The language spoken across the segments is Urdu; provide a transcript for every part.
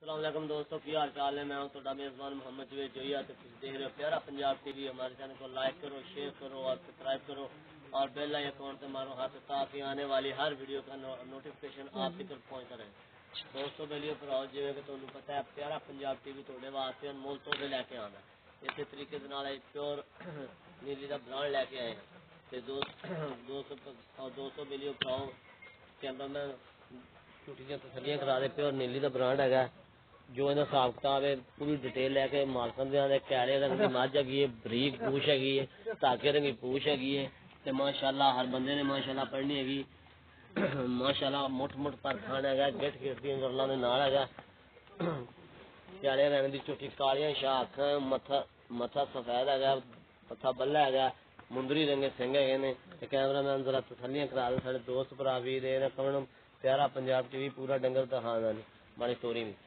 السلام علیکم دوستوں، کی حال چال ہے؟ میں ہوں تو میزبان محمد جوید جویا۔ تو دیکھ رہے ہو پیارا پنجاب ٹی وی۔ ہمارے چینل کو لائک کرو، شیئر کرو اور سبسکرائب کرو اور بیل آئیکن سے مارو ہاتھ تاکہ آنے والی ہر ویڈیو کا نوٹیفکیشن آپ تک پہنچتا رہے۔ دوستوں ویڈیو پر آؤ، جی کہ تمہیں پتہ ہے پیارا پنجاب ٹی وی تھوڑے واسطے انمول تحفے لے کے آنا ہے۔ اسی طریقے سے پیور نیلی کا برانڈ لے کے آئے ہیں۔ دوستوں ویڈیو پر آؤ، کیمرہ میں چھوٹیاں تسلیاں کرا دے۔ پیور نیلی کا برانڈ ہے جو انہیں حساب کتاب ہے پوری ڈیٹیل لے کے مالکن دے کیڑے رنگ کی مجھ ہے، بریک پوچھ ہے، تاکہ رنگ کی پوچھ ہے، ماشاء اللہ ہر بندے نے ماشاء اللہ پڑھنی ہے، ماشاء اللہ مٹھ مٹھ پر کھانا ہے، گٹ گٹ دیا گرلوں کے نال ہے، کیڑے رنگ کی چوٹی کالیاں شاہ اکھاں، متھا سفید ہے، پتھا بلہ ہے، مندری رنگ سنگ ہے۔ کیمرہ مین ذرا تسلیاں کرا دے سارے دوست برا بھی دے کمن پیارا پنجاب ٹی وی پورا ڈنگر دکھانا بڑی توری بھی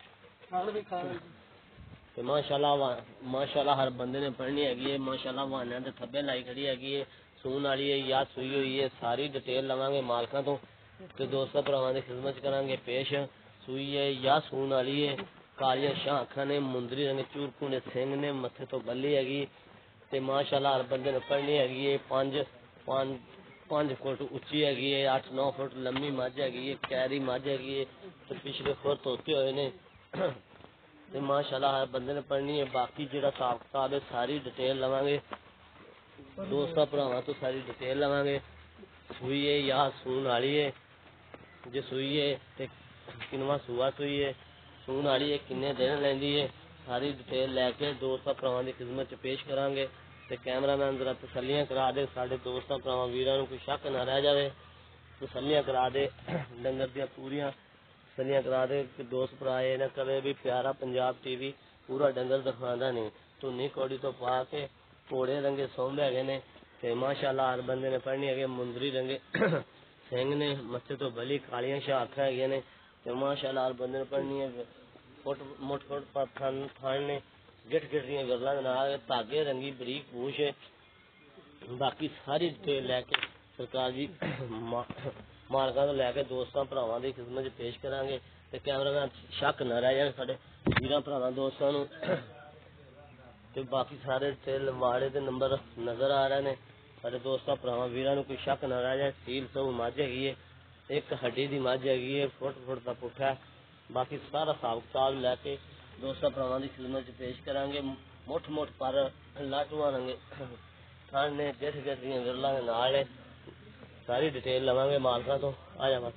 ماشاء اللہ ہر بندے نے پڑھنی ہے، ماشاء اللہ وانے کے تھبے لائی کھڑی ہے، سون والی ہے یا سوئی ہوئی ہے، ساری ڈیٹیل لواں گے مالکاں تو دوستوں پراواں دی خدمت کران گے پیش۔ سوئی ہے یا سون والی ہے، کالیاں شاہ اکھاں نے، مندری رنگ چورکوں نے سنگ نے، متھے تو بلی ہے تے ماشاء اللہ ہر بندے نے پڑھنی ہے، 5 فٹ اچھی ہے، 8-9 فٹ لمبی مجھ ہے، کیری مجھ ہے، پچھلے خور توتے ہوئے نے ماشاء اللہ ہر بندے نے پڑھنی ہے۔ باقی جہاں حساب کتاب ہے ساری ڈیٹیل لواں گے دوستاں بھراواں تو، ساری ڈیٹیل لواں گے۔ سوئی ہے یا سون والی ہے، جے سوئی ہے تے کنواں سوا سوئی ہے، سون والی ہے کنے دن لیندی ہے، ساری ڈیٹیل لے کے دوستاں بھراواں دی خدمت چ پیش کران گے۔ تے کیمرہ مین ذرا تسلیاں کرا دے سارے دوستاں بھراواں ویراں نوں کوئی شک نہ رہ جاوے، تسلیاں کرا دے ڈنگر دیاں پوریاں تسلیاں کرا دے کہ دوست بھرا یہ نہ کرے بھی پیارا پنجاب ٹی وی پورا ڈنگر دکھانا نہیں، تنی کوڑی تو پا کے پوڑے رنگے سونب ہے نے تے ماشاء اللہ ہر بندے نے پڑھنی ہے، مندری رنگے سنگ نے، متھے تو بلی کالیاں شاہ اکھاں ہے نے تے ماشاء اللہ ہر بندے نے پڑھنی ہے، مٹھ فٹ پر تھان نے، گٹ گٹ دیاں گرلاں دے نال، دھاگے رنگی بریک پوچھ ہے۔ باقی ساری ڈیٹیل لے کے سرکار جی مالکاں تو لے کے دوستاں بھراواں دی خدمت پیش کران گے تے کیمرہ مین شک نہ رہ جائے سارے ویراں بھراواں دوستاں نوں تے باقی سارے ڈیٹیل واڑے دے نمبر نظر آ رہے نے سارے دوستاں بھراواں ویراں نوں کوئی شک نہ رہ جائے۔ سیل سو مجھ ہے، ایک ہڈی دی مجھ ہے، فٹ دا پٹھا ہے۔ باقی سارا حساب کتاب لے کے دوستاں بھراواں دی خدمت پیش کران گے۔ مٹھ مٹھ پر لاٹواں رنگے تھان نے، گٹ گٹ دیاں گرلاں دے نال ساری ڈیٹیل لواں گے مالکاں تو۔ آ جا بس۔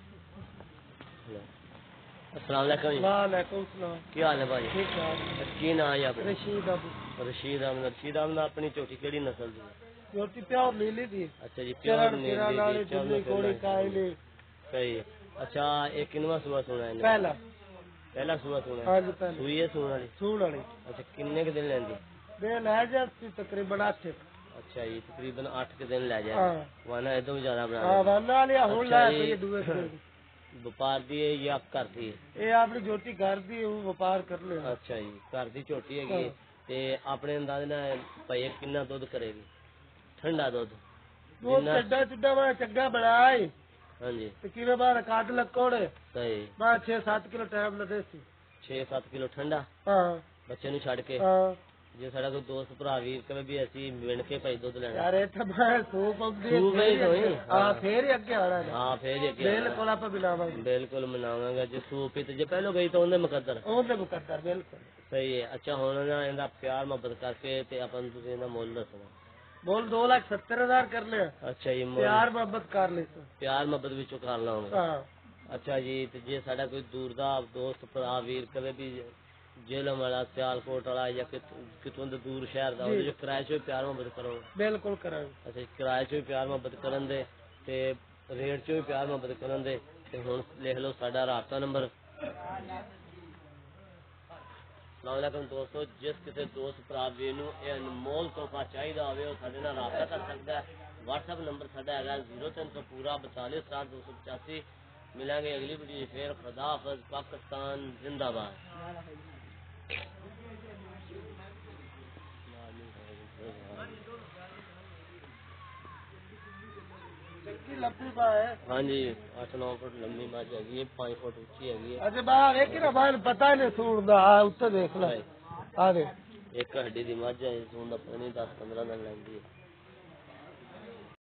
السلام علیکم جی۔ وعلیکم السلام۔ کی حال ہے بھائی؟ ٹھیک ٹھاک۔ کی نام ہے آپ کا؟ رشید ابو۔ رشید احمد۔ رشید احمد اپنی چوٹی کیڑی نسل دی؟ چوٹی پیور نیلی دی۔ اچھا جی، پیور نیلی دی، دلی کوڑی کائلی۔ صحیح ہے۔ اچھا ایک کنواں سوا سونا ہے؟ پہلا سوا سونا ہے؟ ہاں جی پہلا۔ سوئی ہے سون والی؟ سون والی۔ اچھا کنے کے دن لیندی؟ دے لے جاتی تقریباً 8۔ اچھا جی تقریباً 8 کے دن لے جائے۔ ہاں وانا ادو بھی زیادہ بنا؟ ہاں وانا لیا ہن لے پئی دوے سے۔ وپار دی ہے یا گھر دی ہے؟ اے اپنی جوٹی گھر دی وپار کر لے۔ اچھا جی گھر دی چوٹی ہے تے اپنے انداز نال بھائی کتنا دودھ کرے گی؟ ٹھنڈا دودھ وہ چڈا چڈا بڑا چنگا بنائے۔ ہاں جی تقریباً بار کاٹ لکوڑے۔ صحیح۔ بار 6-7 کلو ٹائم لگے سی۔ 6-7 کلو ٹھنڈا؟ ہاں بچے نو چھڈ کے؟ ہاں جی ساڈا کوئی دوست بھرا ویر کبھی بھی اسی ون کے بھائی دودھ لینا یار ایتھے میں سوپ اگدی ہے۔ ہاں پھر ہی اگے آنا ہے۔ ہاں پھر ہی بالکل آپ بناواں گے۔ بالکل مناواں گا جی سوپ ہی تے جے پہلو گئی تو اون دے مقدر۔ اون دے مقدر بالکل صحیح ہے۔ اچھا ہن نا ایندا پیار محبت کر کے تے اپن تسی ایندا مول دسنا۔ بول 2,70,000 کر لیا۔ اچھا جی پیار محبت کر لی تو پیار محبت وچوں کر لاں گا۔ ہاں اچھا جی تے جے ساڈا کوئی دور دا دوست بھرا ویر کبھی بھی جیلم والا سیالکوٹ والا یا کتوں دور شہر دا جو کرایہ چ پیار محبت کرو؟ بالکل کریں۔ اچھا کرایہ چ پیار محبت کرن دے تے ریٹ چ پیار محبت کرن دے تے ہن لکھ لو ساڈا رابطہ نمبر۔ السلام علیکم دوستو، جس کسی دوست بھرا ویر نوں اے انمول تحفہ چاہیدا ہوے او ساڈے نال رابطہ کر سکدا ہے۔ واٹس ایپ نمبر ساڈا ہے 0300 پورا 42 ملیں گے اگلی ویڈیو پھر۔ خدا حافظ۔ پاکستان زندہ باد۔ लंबी बाह है हाँ जी 8-9 फुट लंबी मझ हैगी है, 5 फुट उच्ची हैगी है। अच्छा बाहर एक ना बाहर पता नहीं सूट दा आ उत्ते देख ले आ दे एक हड्डी दी मझ है, सून दा पता नहीं 10-15 दिन लैंदी है।